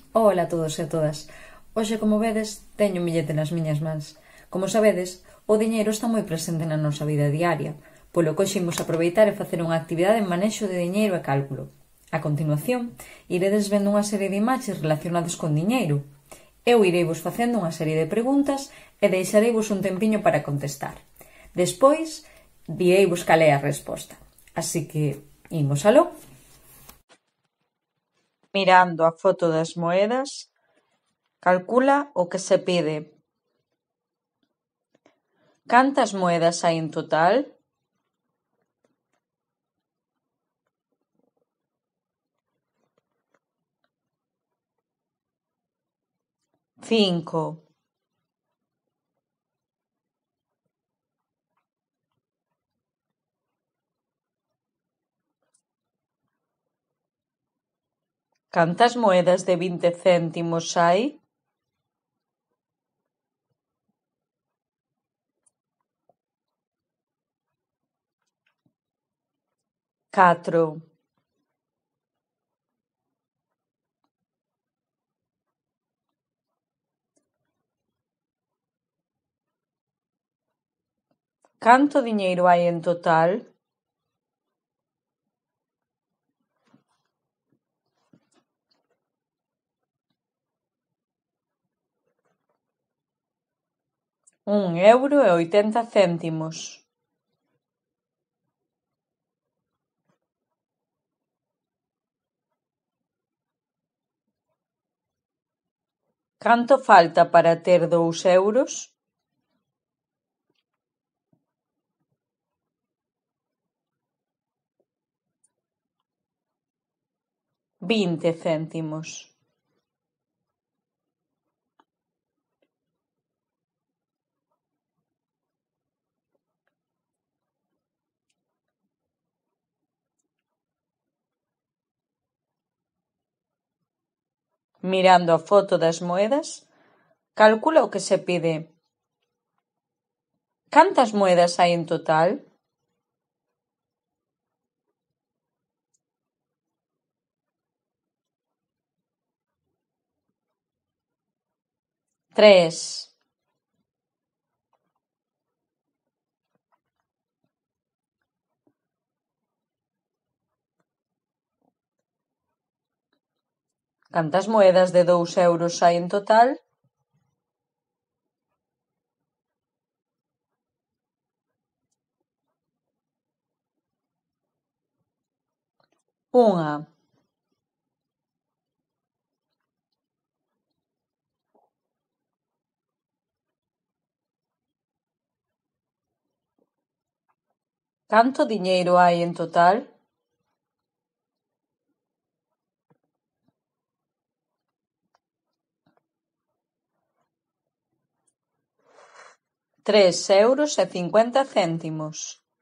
Ola a todos e a todas. Hoxe, como vedes, teño un billete nas miñas mans. Como sabedes, o diñeiro está moi presente na nosa vida diaria, polo que hoxe imos aproveitar e facer unha actividade en manexo de diñeiro e cálculo. A continuación, iredes vendo unha serie de imaxes relacionadas con diñeiro. Eu ireivos facendo unha serie de preguntas e deixareivos un tempiño para contestar. Despois, direivos cal é a resposta. Así que, imos aló. Mirando a foto das moedas, calcula o que se pide. Cantas moedas hai en total? 5. Cantas moedas de 20 céntimos hai? 4. Canto diñeiro hai en total? 1,80 €. Canto falta para ter 2 €? 20 céntimos. Mirando a foto das moedas, calcula o que se pide. Cantas moedas hai en total? 3. Cantas moedas de 2 € hai en total? 1. Canto diñeiro hai en total? 3,50 €.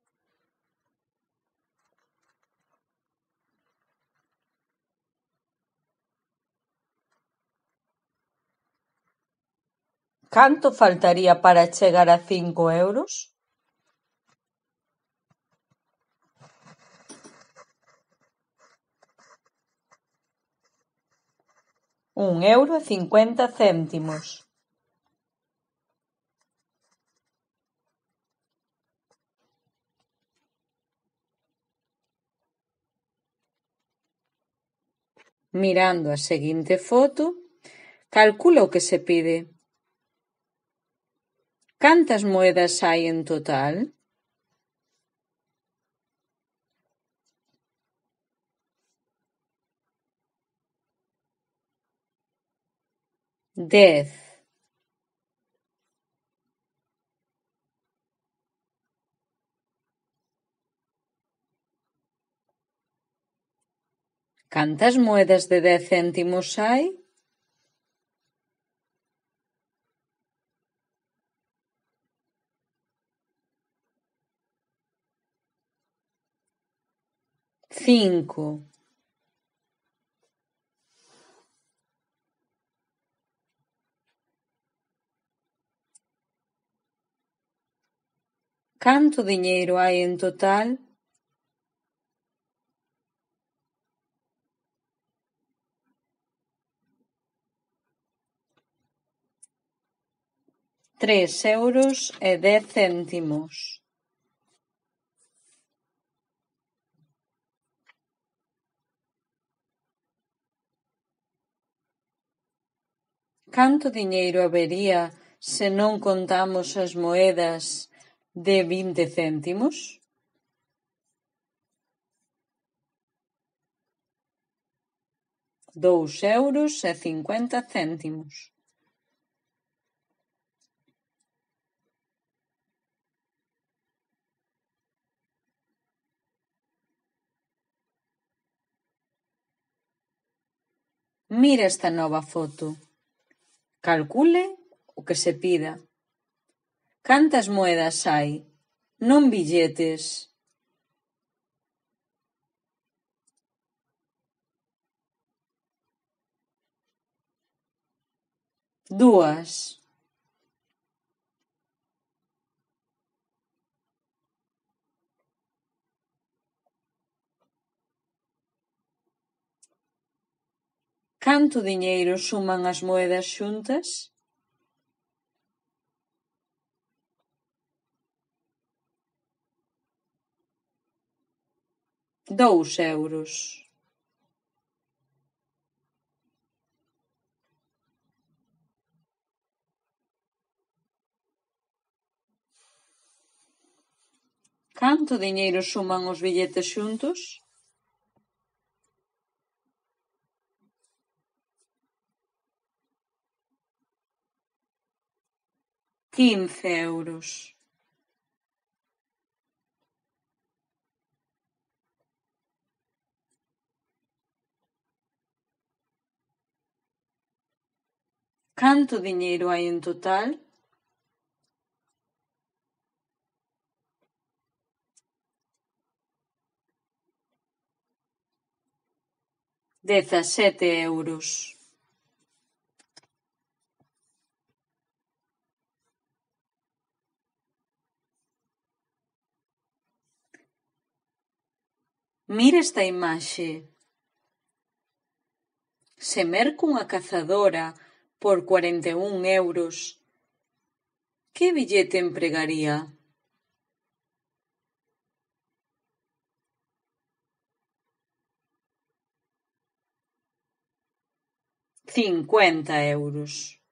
Canto faltaría para chegar a 5 €? 1,50 €. Mirando a seguinte foto, calcula o que se pide. Cantas moedas hai en total? 10. Cantas moedas de 10 céntimos hai? 5. Canto diñeiro hai en total? 3,10 €. Canto diñeiro habería se non contamos as moedas de 20 céntimos? 2,50 €. Mira esta nova foto. Calcule o que se pida. Cantas moedas hai? Non billetes. Dúas. Canto diñeiro suman as moedas xuntas? 2 €. Canto diñeiro suman os billetes xuntos? 15 €. Canto diñeiro hai en total? 17 €. Mira esta imaxe. Se merco unha cazadora por 41 €, que billete empregaría? 50 €.